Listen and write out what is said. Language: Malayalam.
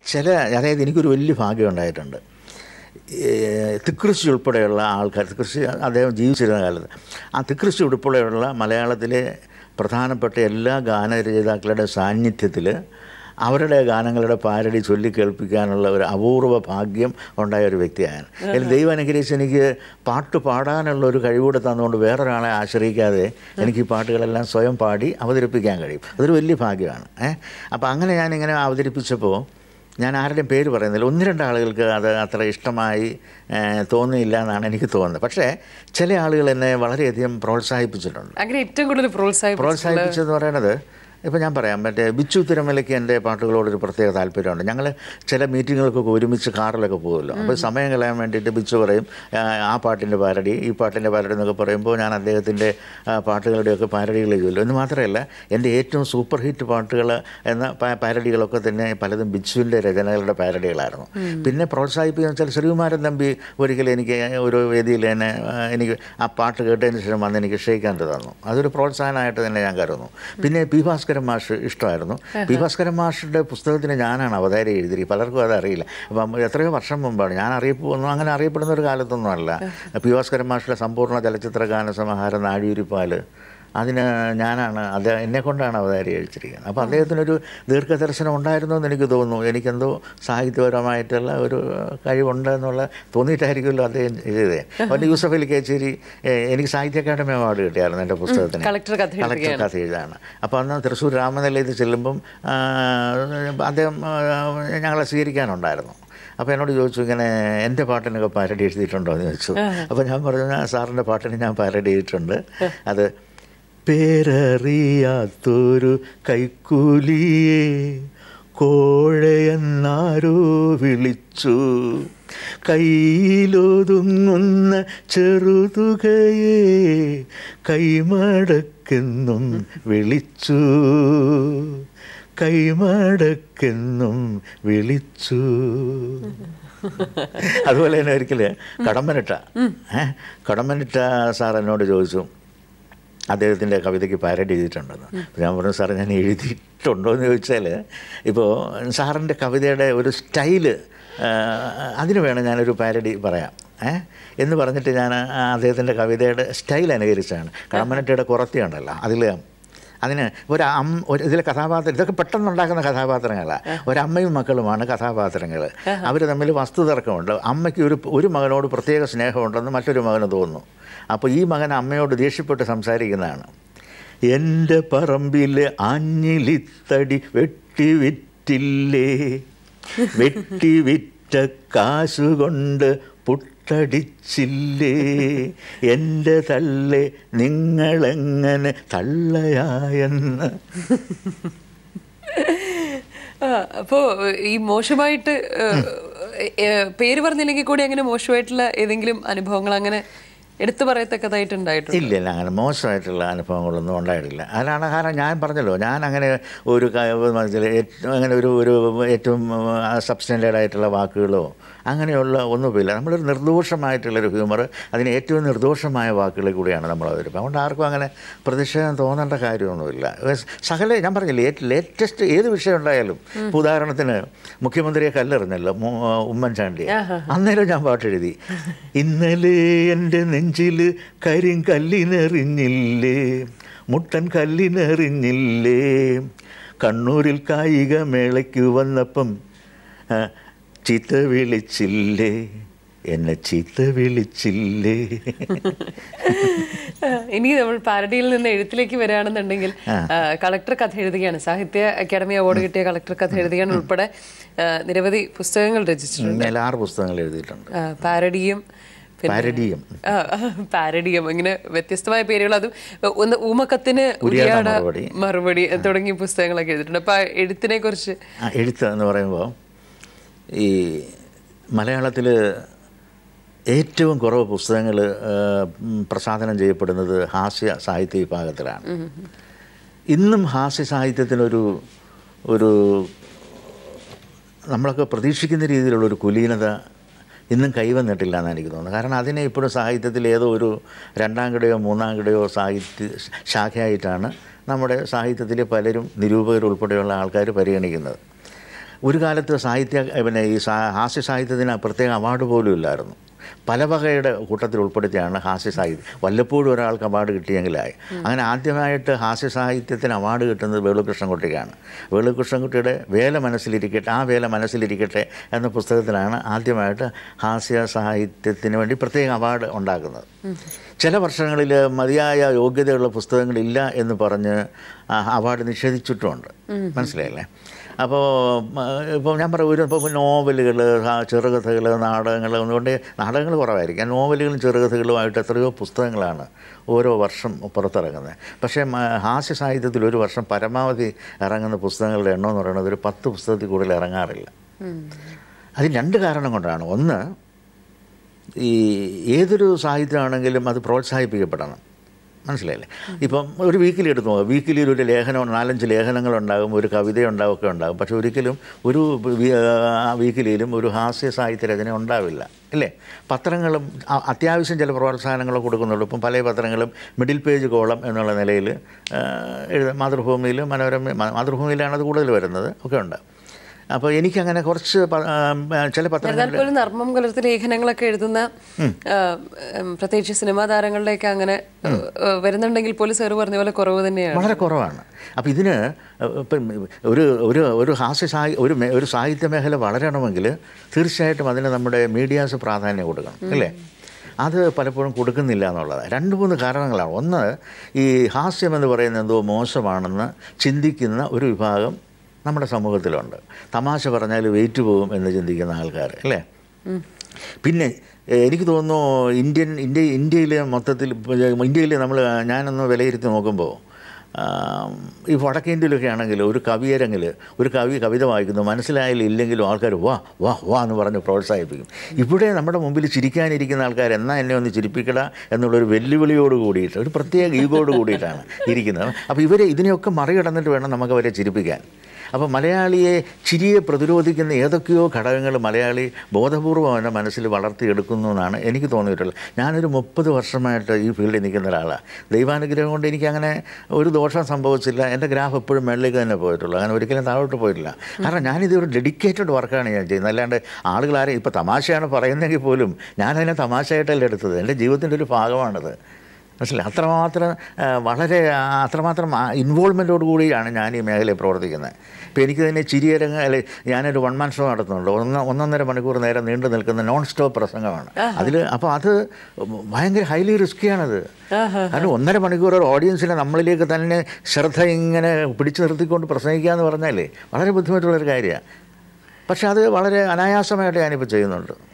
അതായത് എനിക്കൊരു വലിയ ഭാഗ്യം ഉണ്ടായിട്ടുണ്ട്. തിക്കൃഷി ഉൾപ്പെടെയുള്ള ആൾക്കാർ, തിക്കൃഷി അദ്ദേഹം ജീവിച്ചിരുന്ന കാലത്ത്, ആ തിക്കൃഷി ഉൾപ്പെടെയുള്ള മലയാളത്തിലെ പ്രധാനപ്പെട്ട എല്ലാ ഗാനരചയിതാക്കളുടെ സാന്നിധ്യത്തിൽ അവരുടെ ഗാനങ്ങളുടെ പാരഡി ചൊല്ലിക്കേൾപ്പിക്കാനുള്ള ഒരു അപൂർവ ഭാഗ്യം ഉണ്ടായ ഒരു വ്യക്തിയാണ്. അതിൽ ദൈവം അനുഗ്രഹിച്ച് എനിക്ക് പാട്ട് പാടാനുള്ള ഒരു കഴിവൂടെ തന്നുകൊണ്ട് വേറൊരാളെ ആശ്രയിക്കാതെ എനിക്ക് ഈ പാട്ടുകളെല്ലാം സ്വയം പാടി അവതരിപ്പിക്കാൻ കഴിയും. അതൊരു വലിയ ഭാഗ്യമാണ്. അപ്പോൾ അങ്ങനെ ഞാനിങ്ങനെ അവതരിപ്പിച്ചപ്പോൾ ഞാൻ ആരുടെയും പേര് പറയുന്നില്ല, 1-2 ആളുകൾക്ക് അത് അത്ര ഇഷ്ടമായി തോന്നിയില്ല എന്നാണ് എനിക്ക് തോന്നുന്നത്. പക്ഷേ ചില ആളുകൾ എന്നെ വളരെയധികം പ്രോത്സാഹിപ്പിച്ചിട്ടുണ്ട്. അങ്ങനെ ഏറ്റവും കൂടുതൽ പ്രോത്സാഹിപ്പിച്ചെന്ന് പറയുന്നത്, ഇപ്പോൾ ഞാൻ പറയാം, മറ്റേ ബിച്ചു തിരുമലയ്ക്ക് എൻ്റെ പാട്ടുകളോടൊരു പ്രത്യേക താല്പര്യമുണ്ട്. ഞങ്ങൾ ചില മീറ്റിങ്ങുകൾക്കൊക്കെ ഒരുമിച്ച് കാറിലൊക്കെ പോകുമല്ലോ. അപ്പോൾ സമയം കളയാൻ വേണ്ടിയിട്ട് ബിച്ചു പറയും ആ പാട്ടിൻ്റെ പാരഡി, ഈ പാട്ടിൻ്റെ പാരഡി എന്നൊക്കെ പറയുമ്പോൾ ഞാൻ അദ്ദേഹത്തിൻ്റെ പാട്ടുകളുടെയൊക്കെ പാരഡികൾ ചെയ്യുമല്ലോ. എന്ന് മാത്രമല്ല, എൻ്റെ ഏറ്റവും സൂപ്പർ ഹിറ്റ് പാട്ടുകൾ എന്ന പാരഡികളൊക്കെ തന്നെ പലതും ബിച്ചുവിൻ്റെ രചനകളുടെ പാരഡികളായിരുന്നു. പിന്നെ പ്രോത്സാഹിപ്പിക്കുക വെച്ചാൽ ശ്രീകുമാരൻ തമ്പി ഒരിക്കലും എനിക്ക് ഒരു വേദിയിൽ തന്നെ എനിക്ക് ആ പാട്ട് കേട്ടതിന് ശേഷം വന്ന് എനിക്ക് ക്ഷയിക്കാൻ തന്നു. അതൊരു പ്രോത്സാഹനമായിട്ട് തന്നെ ഞാൻ കരുതുന്നു. പിന്നെ പി ഭാസ്കരൻ മാഷ് ഇഷ്ടമായിരുന്നു. പി ഭാസ്കരൻ മാഷിൻ്റെ പുസ്തകത്തിന് ഞാനാണ് അവതാരം എഴുതി. പലർക്കും അതറിയില്ല. അപ്പം എത്രയോ വർഷം മുമ്പാണ്. ഞാൻ അങ്ങനെ അറിയപ്പെടുന്ന ഒരു കാലത്തൊന്നും അല്ല. പി ഭാസ്കരൻ മാഷിൻ്റെ സമ്പൂർണ്ണ ചലച്ചിത്ര ഗാന സമാഹാരം നാഴിയൂരിപ്പാല്, അതിന് ഞാനാണ് എന്നെക്കൊണ്ടാണ് അവതാരം എഴുതിച്ചിരിക്കുന്നത്. അപ്പോൾ അദ്ദേഹത്തിനൊരു ദീർഘദർശനം ഉണ്ടായിരുന്നു എന്ന് എനിക്ക് തോന്നുന്നു. എനിക്കെന്തോ സാഹിത്യപരമായിട്ടുള്ള ഒരു കഴിവുണ്ടെന്നുള്ള തോന്നിയിട്ടായിരിക്കുമല്ലോ അദ്ദേഹം എഴുതിയത്. അവൻ്റെ യൂസഫ് അലി കേച്ചേരി എനിക്ക് സാഹിത്യ അക്കാദമി അവാർഡ് കിട്ടിയായിരുന്നു എൻ്റെ പുസ്തകത്തിന്. കളക്ടർ കഥ എഴുതാണ്. അപ്പോൾ അന്ന് തൃശ്ശൂർ രാമനിലയത്തിൽ ചെല്ലുമ്പം അദ്ദേഹം ഞങ്ങളെ സ്വീകരിക്കാനുണ്ടായിരുന്നു. അപ്പോൾ എന്നോട് ചോദിച്ചു, ഇങ്ങനെ എൻ്റെ പാട്ടിനൊക്കെ പാരഡി എഴുതിയിട്ടുണ്ടോ എന്ന് ചോദിച്ചു. അപ്പോൾ ഞാൻ പറഞ്ഞു, സാറിൻ്റെ പാട്ടിന് ഞാൻ പാരഡി എഴുതിയിട്ടുണ്ട്. അത് പേരറിയാത്തൊരു കൈക്കൂലിയെ കോഴയെന്നാരോ വിളിച്ചു, കയ്യിലൊതുങ്ങുന്ന ചെറുതുകയെ കൈമടക്കെന്നും വിളിച്ചു, കൈമടക്കെന്നും വിളിച്ചു. അതുപോലെ തന്നെ ഒരിക്കൽ കടമ്പനിട്ട സാർ എന്നോട് ചോദിച്ചു, അദ്ദേഹത്തിൻ്റെ കവിതയ്ക്ക് പാരഡി എഴുതിയിട്ടുണ്ടെന്ന്. അപ്പോൾ ഞാൻ പറഞ്ഞു, സാർ ഞാൻ എഴുതിയിട്ടുണ്ടോ എന്ന് ചോദിച്ചാൽ, ഇപ്പോൾ സാറിൻ്റെ കവിതയുടെ ഒരു സ്റ്റൈല്, അതിന് വേണം ഞാനൊരു പാരഡി പറയാം എന്ന് പറഞ്ഞിട്ട് ഞാൻ അദ്ദേഹത്തിൻ്റെ കവിതയുടെ സ്റ്റൈൽ അനുകരിച്ചാണ്. കടമ്പനിട്ടയുടെ കുറത്തിയുണ്ടല്ലോ, അതിന് ഇതിലെ കഥാപാത്രം, ഇതൊക്കെ പെട്ടെന്നുണ്ടാക്കുന്ന കഥാപാത്രങ്ങളാണ്. ഒരമ്മയും മക്കളുമാണ് കഥാപാത്രങ്ങൾ. അവർ തമ്മിൽ വസ്തുതർക്കമുണ്ട്. അമ്മയ്ക്ക് ഒരു മകനോട് പ്രത്യേക സ്നേഹമുണ്ടെന്ന് മറ്റൊരു മകന് തോന്നുന്നു. അപ്പോൾ ഈ മകൻ അമ്മയോട് ദേഷ്യപ്പെട്ട് സംസാരിക്കുന്നതാണ്. എൻ്റെ പറമ്പിൽ ആഞ്ഞിലിത്തടി വെട്ടി വിറ്റില്ലേ, വെട്ടി വിറ്റ കാശുകൊണ്ട് പുട്ടടിച്ചില്ലേ, എൻ്റെ തള്ളെ നിങ്ങളെങ്ങനെ തള്ളയായെന്ന്. അപ്പോൾ ഈ മോശമായിട്ട് പേര് പറഞ്ഞില്ലെങ്കിൽ കൂടി അങ്ങനെ മോശമായിട്ടുള്ള ഏതെങ്കിലും അനുഭവങ്ങൾ അങ്ങനെ എടുത്തു പറയത്തക്കതായിട്ടുണ്ടായിട്ടുണ്ട്? ഇല്ല, അങ്ങനെ മോശമായിട്ടുള്ള അനുഭവങ്ങളൊന്നും ഉണ്ടായിട്ടില്ല. അതാണ് കാരണം ഞാൻ പറഞ്ഞല്ലോ, ഞാൻ അങ്ങനെ അങ്ങനെ ഒരു ഏറ്റവും സബ്സ്റ്റൻഡേഡ് ആയിട്ടുള്ള വാക്കുകളോ അങ്ങനെയുള്ള ഒന്നുമില്ല. നമ്മളൊരു നിർദോഷമായിട്ടുള്ളൊരു ഹ്യൂമർ, അതിന് ഏറ്റവും നിർദോഷമായ വാക്കുകളിൽ കൂടിയാണ് നമ്മൾ അവതരിപ്പം. അതുകൊണ്ട് ആർക്കും അങ്ങനെ പ്രതിഷേധം തോന്നേണ്ട കാര്യമൊന്നുമില്ല. ഞാൻ പറഞ്ഞില്ലേ, ലേറ്റസ്റ്റ് ഏത് വിഷയം ഉണ്ടായാലും, ഇപ്പോൾ ഉദാഹരണത്തിന് മുഖ്യമന്ത്രിയെ കല്ലെറിഞ്ഞല്ലോ ഉമ്മൻചാണ്ടിയെ, അന്നേരം ഞാൻ പാട്ടെഴുതി, ഇന്നലെ എൻ്റെ നെഞ്ചിൽ കരിങ്കല്ലിനെറിഞ്ഞില്ലേ, മുട്ടൻ കല്ലിനെറിഞ്ഞില്ലേ, കണ്ണൂരിൽ കായിക മേളയ്ക്ക് വന്നപ്പം ചീത്ത വിളിച്ചില്ലേ, എന്നെ ചീത്ത വിളിച്ചില്ലേ. ഇനി നമ്മൾ പാരഡിയിൽ നിന്ന് എഴുത്തിലേക്ക് വരികയാണെന്നുണ്ടെങ്കിൽ, കളക്ടർ കഥ എഴുതുകയാണ്, സാഹിത്യ അക്കാദമി അവാർഡ് കിട്ടിയ കളക്ടർ കഥ എഴുതുകയാണ് ഉൾപ്പെടെ നിരവധി പുസ്തകങ്ങൾ രചിച്ചിട്ടുണ്ട്. 6 പുസ്തകങ്ങൾ എഴുതിയിട്ടുണ്ട്. പാരഡിയം, ഇങ്ങനെ വ്യത്യസ്തമായ പേരുകൾ. അതും ഒന്ന് ഊമക്കത്തിന് ഉരിയാട മറുപടി തുടങ്ങിയ പുസ്തകങ്ങളൊക്കെ എഴുതിയിട്ടുണ്ട്. അപ്പോൾ എഴുത്തിനെ കുറിച്ച്, എഴുത്ത് എന്ന് പറയുമ്പോൾ ഈ മലയാളത്തിൽ ഏറ്റവും കുറവ് പുസ്തകങ്ങൾ പ്രസാധനം ചെയ്യപ്പെടുന്നത് ഹാസ്യ സാഹിത്യ വിഭാഗത്തിലാണ്. ഇന്നും ഹാസ്യ സാഹിത്യത്തിനൊരു നമ്മളൊക്കെ പ്രതീക്ഷിക്കുന്ന രീതിയിലുള്ളൊരു കുലീനത ഇന്നും കൈവന്നിട്ടില്ല എന്നാണ് എനിക്ക് തോന്നുന്നത്. കാരണം അതിനെ ഇപ്പോഴും സാഹിത്യത്തിൽ ഏതോ ഒരു 2ാം കിടയോ 3ാം കിടയോ സാഹിത്യ ശാഖയായിട്ടാണ് നമ്മുടെ സാഹിത്യത്തിലെ പലരും, നിരൂപകർ ഉൾപ്പെടെയുള്ള ആൾക്കാർ പരിഗണിക്കുന്നത്. ഒരു കാലത്ത് പിന്നെ ഈ ഹാസ്യ സാഹിത്യത്തിന് പ്രത്യേക അവാർഡ് പോലും ഇല്ലായിരുന്നു. പല വകയുടെ കൂട്ടത്തിൽ ഉൾപ്പെടുത്തിയാണ് ഹാസ്യ സാഹിത്യം. വല്ലപ്പോഴും ഒരാൾക്ക് അവാർഡ് കിട്ടിയെങ്കിലായി. അങ്ങനെ ആദ്യമായിട്ട് ഹാസ്യ സാഹിത്യത്തിന് അവാർഡ് കിട്ടുന്നത് വേളുകൃഷ്ണൻകുട്ടിക്കാണ്. വേളുകൃഷ്ണൻകുട്ടിയുടെ വേല മനസ്സിലിരിക്കട്ടെ, ആ വേല മനസ്സിലിരിക്കട്ടെ എന്ന പുസ്തകത്തിലാണ് ആദ്യമായിട്ട് ഹാസ്യ സാഹിത്യത്തിന് വേണ്ടി പ്രത്യേക അവാർഡ് ഉണ്ടാക്കുന്നത്. ചില വർഷങ്ങളിൽ മതിയായ യോഗ്യതയുള്ള പുസ്തകങ്ങളില്ല എന്ന് പറഞ്ഞ് അവാർഡ് നിഷേധിച്ചിട്ടുമുണ്ട്. മനസ്സിലായില്ലേ? അപ്പോൾ ഇപ്പോൾ ഞാൻ പറയും, ഇപ്പോൾ നോവലുകൾ, ചെറുകഥകൾ, നാടകങ്ങൾ അതുകൊണ്ട് നാടകങ്ങൾ കുറവായിരിക്കും. നോവലുകളും ചെറുകഥകളുമായിട്ട് എത്രയോ പുസ്തകങ്ങളാണ് ഓരോ വർഷം പുറത്തിറങ്ങുന്നത്. പക്ഷേ ഹാസ്യ സാഹിത്യത്തിൽ ഒരു വർഷം പരമാവധി ഇറങ്ങുന്ന പുസ്തകങ്ങളുടെ എണ്ണം എന്ന് പറയുന്നത് ഒരു 10 പുസ്തകത്തിൽ കൂടുതൽ ഇറങ്ങാറില്ല. അതിന് 2 കാരണം കൊണ്ടാണ്. ഒന്ന്, ഈ ഏതൊരു സാഹിത്യമാണെങ്കിലും അത് പ്രോത്സാഹിപ്പിക്കപ്പെടണം. മനസ്സിലായില്ലേ? ഇപ്പം ഒരു വീക്കിലി എടുത്ത് നോക്കുക. വീക്കിലിയിൽ ഒരു ലേഖനം, 4-5 ലേഖനങ്ങളുണ്ടാകും, ഒരു കവിതയുണ്ടാവും, ഒക്കെ ഉണ്ടാകും. പക്ഷെ ഒരിക്കലും ഒരു വീക്കിലിയിലും ഒരു ഹാസ്യ സാഹിത്യ രചന ഉണ്ടാവില്ല, അല്ലേ? പത്രങ്ങളും അത്യാവശ്യം ചില പ്രോത്സാഹനങ്ങൾ കൊടുക്കുന്നുള്ളൂ. ഇപ്പം പല പത്രങ്ങളും മിഡിൽ പേജ് കോളം എന്നുള്ള നിലയിൽ മാതൃഭൂമിയിൽ, മാതൃഭൂമിയിലാണ് അത് കൂടുതൽ വരുന്നത്, ഒക്കെ ഉണ്ട്. അപ്പോൾ എനിക്കങ്ങനെ കുറച്ച് ചില പത്രങ്ങളിൽ നർമ്മം കലർത്തി ലേഖനങ്ങളൊക്കെ എഴുതുന്ന പ്രത്യേകിച്ച് സിനിമാ താരങ്ങളുടെയൊക്കെ അങ്ങനെ വരുന്നുണ്ടെങ്കിൽ പോലും സാർ പറഞ്ഞ പോലെ കുറവ് തന്നെയാണ്, വളരെ കുറവാണ്. അപ്പോൾ ഇതിന് ഇപ്പം ഒരു ഒരു സാഹിത്യ മേഖല വളരണമെങ്കിൽ തീർച്ചയായിട്ടും അതിന് നമ്മുടെ മീഡിയാസ് പ്രാധാന്യം കൊടുക്കണം, അല്ലേ? അത് പലപ്പോഴും കൊടുക്കുന്നില്ല എന്നുള്ളത് 2-3 കാരണങ്ങളാണ്. ഒന്ന്, ഈ ഹാസ്യം എന്ന് പറയുന്നത് എന്തോ മോശമാണെന്ന് ചിന്തിക്കുന്ന ഒരു വിഭാഗം നമ്മുടെ സമൂഹത്തിലുണ്ട്. തമാശ പറഞ്ഞാൽ വെയിറ്റ് പോകും എന്ന് ചിന്തിക്കുന്ന ആൾക്കാർ, അല്ലേ? പിന്നെ എനിക്ക് തോന്നുന്നു ഇന്ത്യയിൽ മൊത്തത്തിൽ ഞാനൊന്ന് വിലയിരുത്തി നോക്കുമ്പോൾ ഈ വടക്കേന്ത്യയിലൊക്കെ ആണെങ്കിൽ ഒരു കവിയരങ്ങിൽ ഒരു കവിത വായിക്കുന്നു, മനസ്സിലായാലും ഇല്ലെങ്കിലും ആൾക്കാർ വാ വാ വാ എന്ന് പറഞ്ഞ് പ്രോത്സാഹിപ്പിക്കും. ഇവിടെ നമ്മുടെ മുമ്പിൽ ചിരിക്കാനിരിക്കുന്ന ആൾക്കാർ എന്നാ എന്നെ ഒന്ന് ചിരിപ്പിക്കട എന്നുള്ളൊരു വെല്ലുവിളിയോട് കൂടിയിട്ട്, ഒരു പ്രത്യേക ഈഗോട് കൂടിയിട്ടാണ് ഇരിക്കുന്നത്. അപ്പോൾ ഇതിനെയൊക്കെ മറികടന്നിട്ട് വേണം നമുക്ക് അവരെ ചിരിപ്പിക്കാൻ. അപ്പോൾ മലയാളിയെ ചിരിയെ പ്രതിരോധിക്കുന്ന ഏതൊക്കെയോ ഘടകങ്ങൾ മലയാളി ബോധപൂർവം അവൻ്റെ മനസ്സിൽ വളർത്തിയെടുക്കുന്നു എന്നാണ് എനിക്ക് തോന്നിയിട്ടുള്ളത്. ഞാനൊരു 30 വർഷമായിട്ട് ഈ ഫീൽഡിൽ നിൽക്കുന്ന ഒരാളാണ്. ദൈവാനുഗ്രഹം കൊണ്ട് എനിക്കങ്ങനെ ഒരു ദോഷം സംഭവിച്ചില്ല. എൻ്റെ ഗ്രാഫ് എപ്പോഴും മേളിലേക്ക് തന്നെ പോയിട്ടുള്ളൂ, അങ്ങനെ ഒരിക്കലും താഴോട്ട് പോയിട്ടില്ല. കാരണം ഞാനിതൊരു ഡെഡിക്കേറ്റഡ് വർക്കാണ് ഞാൻ ചെയ്യുന്നത്. അല്ലാണ്ട് ആളുകളാരും ഇപ്പോൾ തമാശയാണ് പറയുന്നെങ്കിൽ പോലും ഞാനതിനെ തമാശയായിട്ടല്ല എടുത്തത്. എൻ്റെ ജീവിതത്തിൻ്റെ ഒരു ഭാഗമാണിത്. മനസ്സിലായി? അത്രമാത്രം ഇൻവോൾവ്മെൻറ്റോട് കൂടിയാണ് ഞാൻ ഈ മേഖലയിൽ പ്രവർത്തിക്കുന്നത്. ഇപ്പോൾ എനിക്ക് തന്നെ ചിരിയരങ്ങ്, അല്ലെ, ഞാനൊരു 1 man ഷോ നടത്തുന്നുണ്ട്. 1.5 മണിക്കൂർ നേരം നീണ്ടു നിൽക്കുന്ന നോൺ സ്റ്റോപ്പ് പ്രസംഗമാണ് അതിൽ. അപ്പോൾ അത് ഭയങ്കര ഹൈലി റിസ്ക്കിയാണത്. കാരണം 1.5 മണിക്കൂർ ഒരു ഓഡിയൻസിനെ നമ്മളിലേക്ക് തന്നെ ശ്രദ്ധ ഇങ്ങനെ പിടിച്ചു നിർത്തിക്കൊണ്ട് പ്രസംഗിക്കുക എന്ന് പറഞ്ഞാൽ വളരെ ബുദ്ധിമുട്ടുള്ളൊരു കാര്യമാണ്. പക്ഷെ അത് വളരെ അനായാസമായിട്ട് ഞാനിപ്പോൾ ചെയ്യുന്നുണ്ട്.